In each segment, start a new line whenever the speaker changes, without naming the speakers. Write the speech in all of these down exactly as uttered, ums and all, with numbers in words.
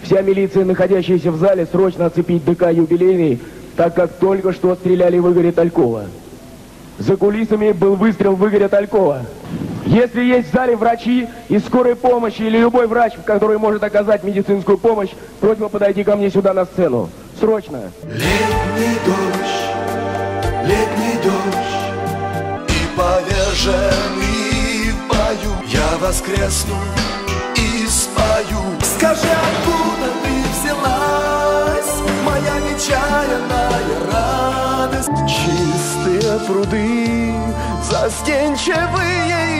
Вся милиция, находящаяся в зале, срочно оцепить ДК «Юбилейный», так как только что стреляли в Игоря Талькова. За кулисами был выстрел в Игоря Талькова. Если есть в зале врачи из скорой помощи или любой врач, который может оказать медицинскую помощь, просьба подойти ко мне сюда на сцену. Срочно.
Летний дождь, летний дождь, и поверженный в бою я воскресну и спою. Скажи, откуда ты взялась, моя нечаянная радость? Чистые пруды, застенчивые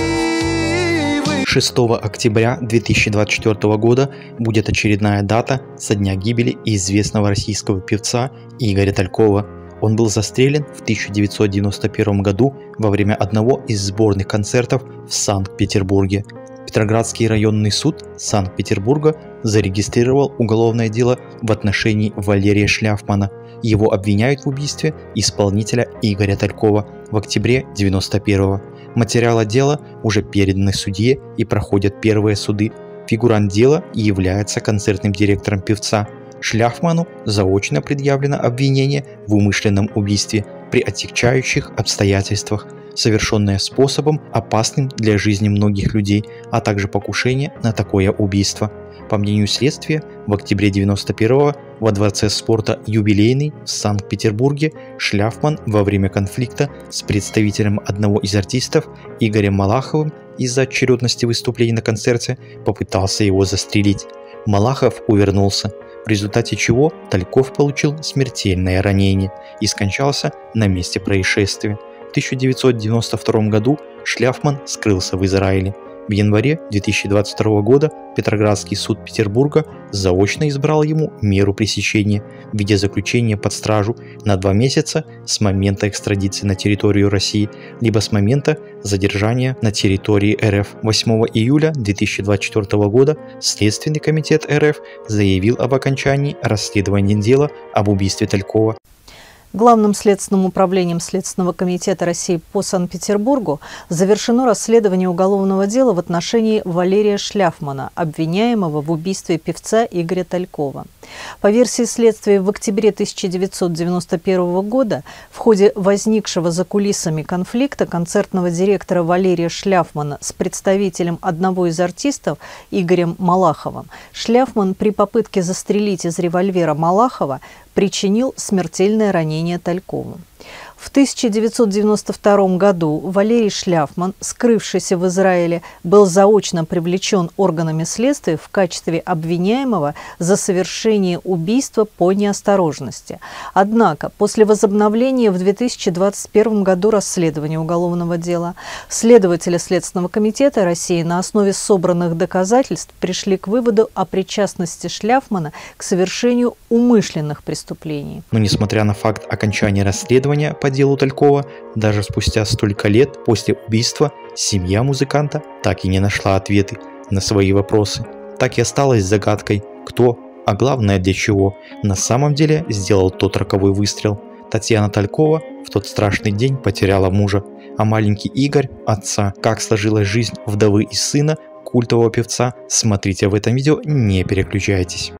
ивы.
шестого октября две тысячи двадцать четвёртого года будет очередная дата со дня гибели известного российского певца Игоря Талькова. Он был застрелен в тысяча девятьсот девяносто первом году во время одного из сборных концертов в Санкт-Петербурге. Петроградский районный суд Санкт-Петербурга зарегистрировал уголовное дело в отношении Валерия Шляфмана. Его обвиняют в убийстве исполнителя Игоря Талькова в октябре девяносто первого. Материалы дела уже переданы судье и проходят первые суды. Фигурант дела является концертным директором певца. Шляфману заочно предъявлено обвинение в умышленном убийстве при отягчающих обстоятельствах, совершенное способом, опасным для жизни многих людей, а также покушение на такое убийство. По мнению следствия, в октябре девяносто первого во Дворце спорта «Юбилейный» в Санкт-Петербурге Шляфман во время конфликта с представителем одного из артистов Игорем Малаховым из-за очередности выступлений на концерте попытался его застрелить. Малахов увернулся, в результате чего Тальков получил смертельное ранение и скончался на месте происшествия. В тысяча девятьсот девяносто втором году Шляфман скрылся в Израиле. В январе две тысячи двадцать второго года Петроградский суд Петербурга заочно избрал ему меру пресечения в виде заключения под стражу на два месяца с момента экстрадиции на территорию России, либо с момента задержания на территории РФ. восьмого июля две тысячи двадцать четвёртого года Следственный комитет РФ заявил об окончании расследования дела об убийстве Талькова.
Главным следственным управлением Следственного комитета России по Санкт-Петербургу завершено расследование уголовного дела в отношении Валерия Шляфмана, обвиняемого в убийстве певца Игоря Талькова. По версии следствия, в октябре тысяча девятьсот девяносто первого года в ходе возникшего за кулисами конфликта концертного директора Валерия Шляфмана с представителем одного из артистов Игорем Малаховым Шляфман при попытке застрелить из револьвера Малахова причинил смертельное ранение Талькову. В тысяча девятьсот девяносто втором году Валерий Шляфман, скрывшийся в Израиле, был заочно привлечен органами следствия в качестве обвиняемого за совершение убийства по неосторожности. Однако, после возобновления в две тысячи двадцать первом году расследования уголовного дела, следователи Следственного комитета России на основе собранных доказательств пришли к выводу о причастности Шляфмана к совершению умышленных преступлений.
Но несмотря на факт окончания расследования по делу Талькова, даже спустя столько лет после убийства семья музыканта так и не нашла ответы на свои вопросы. Так и осталась загадкой, кто, а главное для чего, на самом деле сделал тот роковой выстрел. Татьяна Талькова в тот страшный день потеряла мужа, а маленький Игорь – отца. Как сложилась жизнь вдовы и сына культового певца, смотрите в этом видео, не переключайтесь.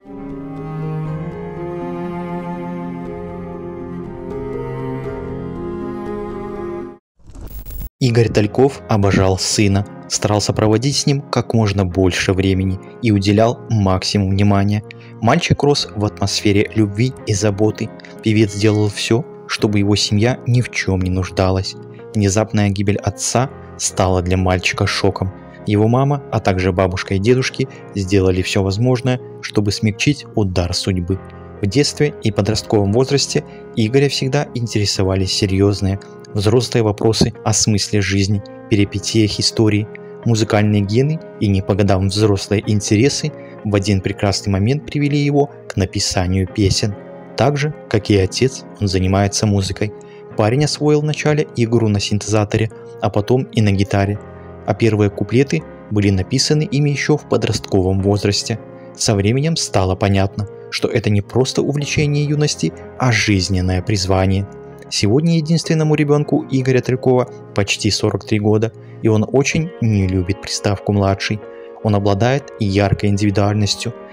Игорь Тальков обожал сына, старался проводить с ним как можно больше времени и уделял максимум внимания. Мальчик рос в атмосфере любви и заботы. Певец делал все, чтобы его семья ни в чем не нуждалась. Внезапная гибель отца стала для мальчика шоком. Его мама, а также бабушка и дедушки сделали все возможное, чтобы смягчить удар судьбы. В детстве и подростковом возрасте Игоря всегда интересовали серьезные, взрослые вопросы о смысле жизни, перипетиях истории. Музыкальные гены и не по годам взрослые интересы в один прекрасный момент привели его к написанию песен. Так же, как и отец, он занимается музыкой. Парень освоил вначале игру на синтезаторе, а потом и на гитаре. А первые куплеты были написаны ими еще в подростковом возрасте. Со временем стало понятно, что это не просто увлечение юности, а жизненное призвание. Сегодня единственному ребенку Игоря Талькова почти сорок три года, и он очень не любит приставку «младший». Он обладает яркой индивидуальностью,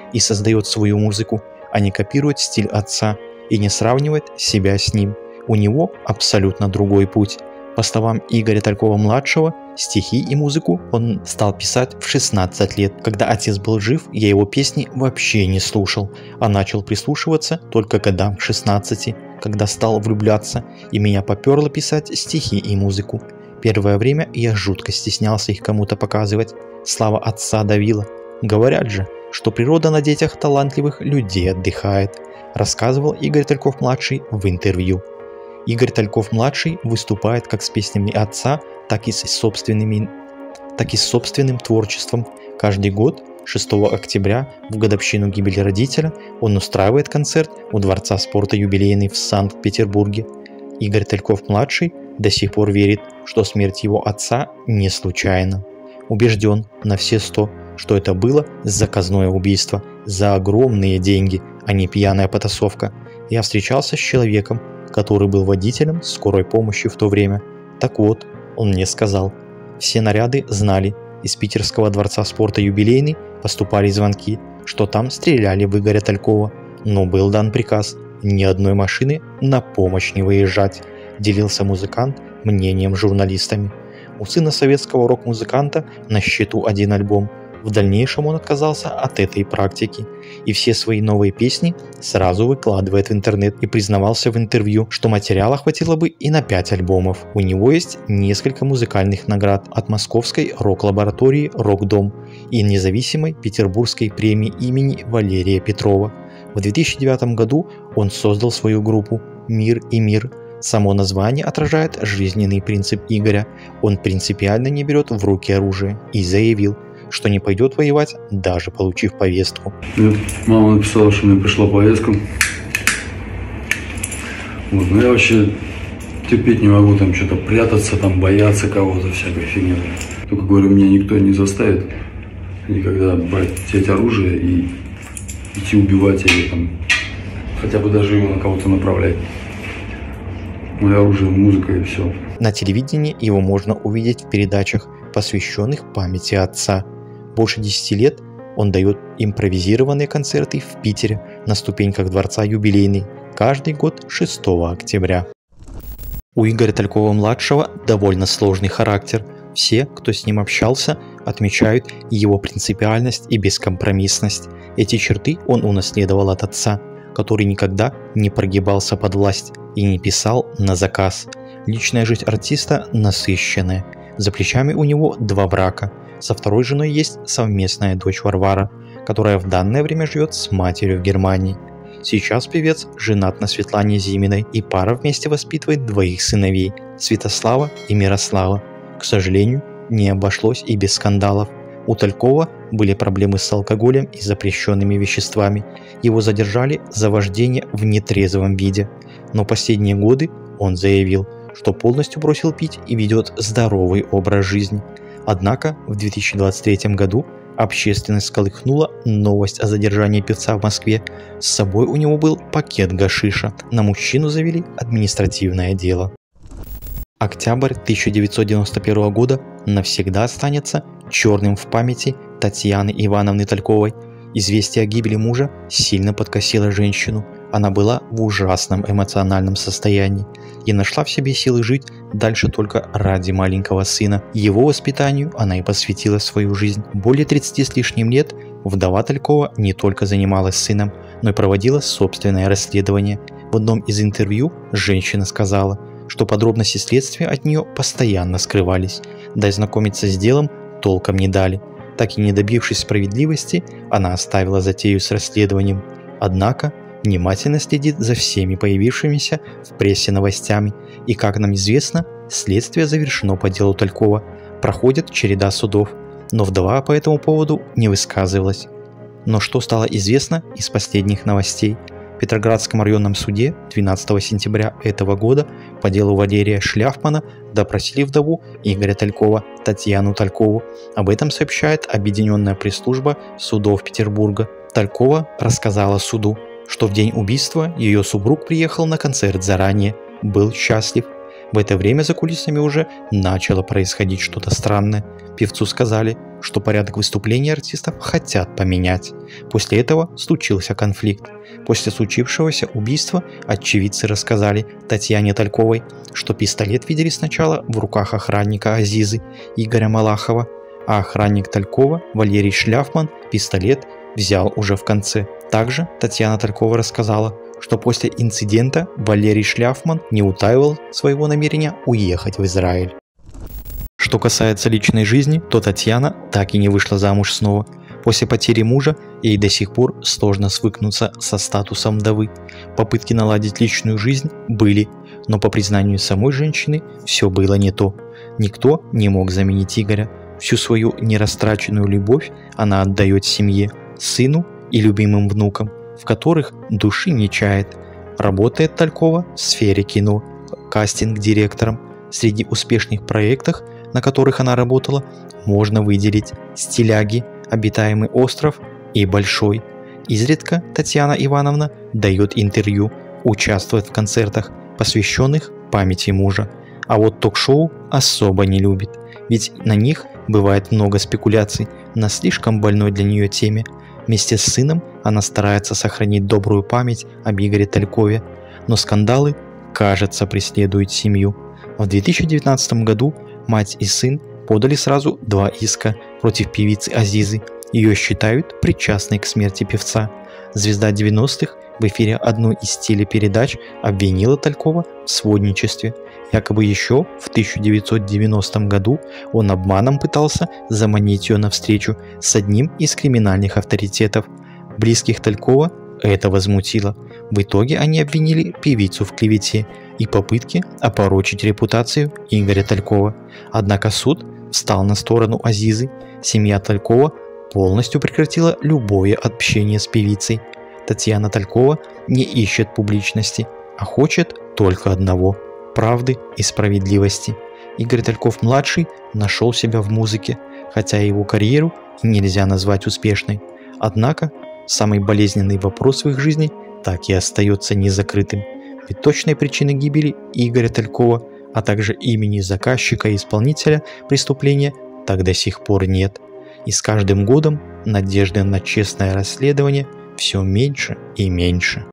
и создает свою музыку, а не копирует стиль отца и не сравнивает себя с ним. У него абсолютно другой путь. По словам Игоря Талькова-младшего, стихи и музыку он стал писать в шестнадцать лет. Когда отец был жив, я его песни вообще не слушал, а начал прислушиваться только годам к шестнадцати, когда стал влюбляться, и меня поперло писать стихи и музыку. Первое время я жутко стеснялся их кому-то показывать. Слава отца давила. Говорят же, что природа на детях талантливых людей отдыхает, рассказывал Игорь Тальков-младший в интервью. Игорь Тальков-младший выступает как с песнями отца, так и с собственными, так и с собственным творчеством. Каждый год, шестого октября, в годовщину гибели родителя, он устраивает концерт у Дворца спорта «Юбилейный» в Санкт-Петербурге. Игорь Тальков-младший до сих пор верит, что смерть его отца не случайна. Убежден на все сто, что это было заказное убийство за огромные деньги, а не пьяная потасовка. Я встречался с человеком, который был водителем скорой помощи в то время. Так вот, он мне сказал, все наряды знали, из питерского дворца спорта «Юбилейный» поступали звонки, что там стреляли в Игоря Талькова, но был дан приказ ни одной машины на помощь не выезжать, делился музыкант мнением с журналистами. У сына советского рок-музыканта на счету один альбом. В дальнейшем он отказался от этой практики и все свои новые песни сразу выкладывает в интернет и признавался в интервью, что материала хватило бы и на пять альбомов. У него есть несколько музыкальных наград от Московской рок-лаборатории «Рок-дом» и независимой Петербургской премии имени Валерия Петрова. В две тысячи девятом году он создал свою группу «Мир и мир». Само название отражает жизненный принцип Игоря. Он принципиально не берет в руки оружие и заявил, что не пойдет воевать, даже получив повестку.
Нет, мама написала, что мне пришла повестка. Вот, но я вообще терпеть не могу там что-то прятаться, там бояться кого-то, всякой фигни. Только говорю, меня никто не заставит никогда брать, взять оружие и идти убивать или там хотя бы даже его на кого-то направлять. Мое оружие, музыка и все.
На телевидении его можно увидеть в передачах, посвященных памяти отца. Больше десяти лет он дает импровизированные концерты в Питере на ступеньках Дворца Юбилейный каждый год шестого октября. У Игоря Талькова-младшего довольно сложный характер. Все, кто с ним общался, отмечают его принципиальность и бескомпромиссность. Эти черты он унаследовал от отца, который никогда не прогибался под власть и не писал на заказ. Личная жизнь артиста насыщенная. За плечами у него два брака. Со второй женой есть совместная дочь Варвара, которая в данное время живет с матерью в Германии. Сейчас певец женат на Светлане Зиминой, и пара вместе воспитывает двоих сыновей – Святослава и Мирослава. К сожалению, не обошлось и без скандалов. У Талькова были проблемы с алкоголем и запрещенными веществами. Его задержали за вождение в нетрезвом виде. Но последние годы он заявил, что полностью бросил пить и ведет здоровый образ жизни. Однако в две тысячи двадцать третьем году общественность сколыхнула новость о задержании певца в Москве. С собой у него был пакет гашиша. На мужчину завели административное дело. Октябрь тысяча девятьсот девяносто первого года навсегда останется черным в памяти Татьяны Ивановны Тальковой. Известие о гибели мужа сильно подкосило женщину. Она была в ужасном эмоциональном состоянии и нашла в себе силы жить дальше только ради маленького сына. Его воспитанию она и посвятила свою жизнь. Более тридцати с лишним лет вдова Талькова не только занималась сыном, но и проводила собственное расследование. В одном из интервью женщина сказала, что подробности следствия от нее постоянно скрывались, да и знакомиться с делом толком не дали. Так и не добившись справедливости, она оставила затею с расследованием. Однако внимательно следит за всеми появившимися в прессе новостями, и, как нам известно, следствие завершено по делу Талькова. Проходит череда судов, но вдова по этому поводу не высказывалась. Но что стало известно из последних новостей? В Петроградском районном суде двенадцатого сентября этого года по делу Валерия Шляфмана допросили вдову Игоря Талькова, Татьяну Талькову. Об этом сообщает Объединенная пресс-служба судов Петербурга. Талькова рассказала суду, что в день убийства ее супруг приехал на концерт заранее, был счастлив. В это время за кулисами уже начало происходить что-то странное. Певцу сказали, что порядок выступлений артистов хотят поменять. После этого случился конфликт. После случившегося убийства очевидцы рассказали Татьяне Тальковой, что пистолет видели сначала в руках охранника Азизы Игоря Малахова, а охранник Талькова Валерий Шляфман пистолет взял уже в конце. Также Татьяна Талькова рассказала, что после инцидента Валерий Шляфман не утаивал своего намерения уехать в Израиль. Что касается личной жизни, то Татьяна так и не вышла замуж снова. После потери мужа ей до сих пор сложно свыкнуться со статусом вдовы. Попытки наладить личную жизнь были, но по признанию самой женщины все было не то. Никто не мог заменить Игоря. Всю свою нерастраченную любовь она отдает семье, сыну и любимым внукам, в которых души не чает. Работает Талькова в сфере кино, кастинг-директором. Среди успешных проектов, на которых она работала, можно выделить «Стиляги», «Обитаемый остров» и «Большой». Изредка Татьяна Ивановна дает интервью, участвует в концертах, посвященных памяти мужа. А вот ток-шоу особо не любит, ведь на них бывает много спекуляций на слишком больной для нее теме. Вместе с сыном она старается сохранить добрую память об Игоре Талькове, но скандалы, кажется, преследуют семью. В две тысячи девятнадцатом году мать и сын подали сразу два иска против певицы Азизы. Ее считают причастной к смерти певца. Звезда девяностых в эфире одной из телепередач обвинила Талькова в сводничестве. Якобы еще в тысяча девятьсот девяностом году он обманом пытался заманить ее на встречу с одним из криминальных авторитетов. Близких Талькова это возмутило. В итоге они обвинили певицу в клевете и попытке опорочить репутацию Игоря Талькова. Однако суд встал на сторону Азизы. Семья Талькова полностью прекратила любое общение с певицей. Татьяна Талькова не ищет публичности, а хочет только одного – правды и справедливости. Игорь Тальков-младший нашел себя в музыке, хотя его карьеру нельзя назвать успешной. Однако самый болезненный вопрос в их жизни так и остается незакрытым. Ведь точной причины гибели Игоря Талькова, а также имени заказчика и исполнителя преступления так до сих пор нет. И с каждым годом надежды на честное расследование все меньше и меньше.